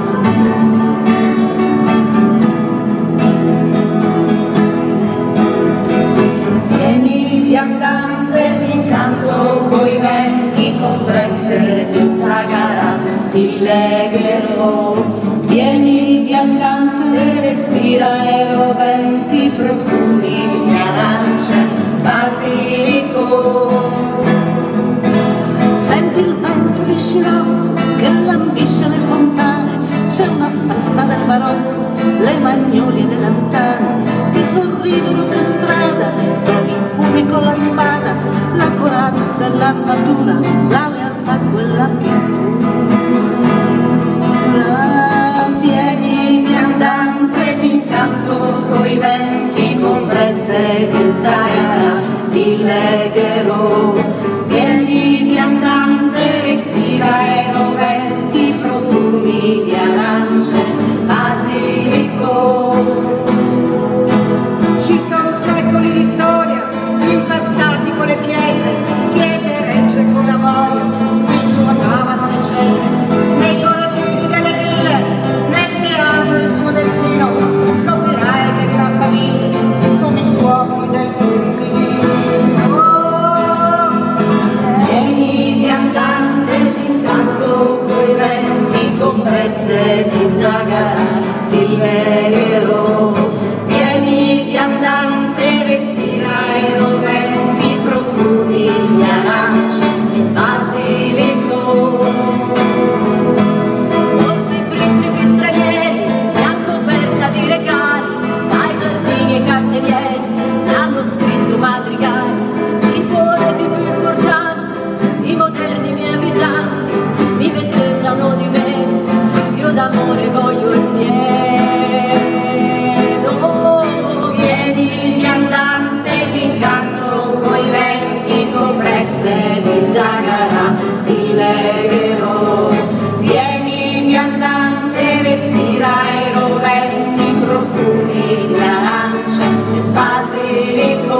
Viandante ti incanto coi venti, con brezze di Zagara ti legherò. Vieni viandante, respira aeroventi, profumi di arance, basilico. Senti il vento di scirocco che lambisce le fontane, c'è una festa del barocco, le magnolie delle antane ti sorridono per strada, trovi impumi con la spada, la corazza e l'armatura, la lealtà e quella pittura. Vieni viandante, ti incanto coi venti, con brezze di Zagara ti legherò. Vieni viandante, respira aeroventi, profumi di arance, basilico. Ci sono secoli di storia, impastati con le chiese regge con la moria, qui suonavano le celle, nei corridoi delle ville, nel teatro il suo destino, scoprirai che fra famiglie, come i fuochi del festino. Vieni viandante, ti incanto coi venti, con brezze di Zagara ti legherò. Vieni viandante, respira aeroventi, profumi di arance e basilico. Molti principi stranieri mi hanno coperta di regali, dai giardini ai cannonieri mi hanno scritto madrigali. Il poeti più importanti, i moderni miei abitanti, mi vezzeggiano di me, io d'amore voglio il pieno. Vieni viandante, ti incanto coi venti, con brezze di Zagara ti legherò. Vieni viandante, respira aeroventi, profumi di arance e basilico.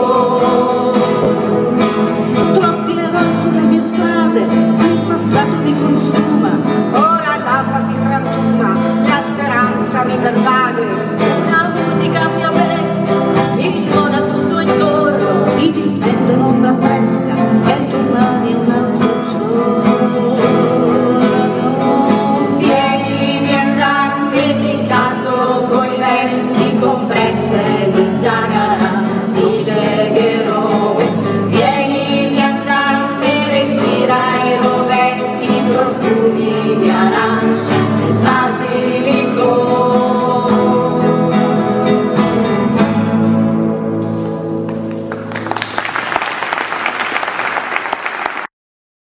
Troppi errori sulle mie strade, il passato mi consuma, Ora l'afa si frantuma, la speranza mi pervade. Una musica mia bestia mi risuona tutto intorno, mi distende un'ombra fresca e domani un altro giorno. Vieni viandante, ti incanto coi venti, con brezze di Zagara ti legherò. Vieni viandante, respira aeroventi, profumi di arance